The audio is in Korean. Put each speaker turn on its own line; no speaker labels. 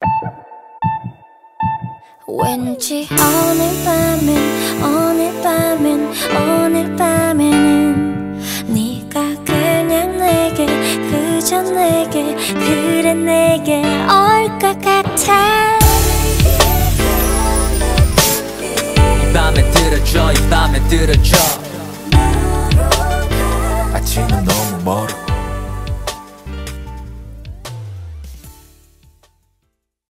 왠지 오늘 밤에는 네가 그냥 내게 그저 내게 그래 내게 올 것 같아.
이 밤에 들어줘 이 밤에 들어줘
아침은 너무 멀어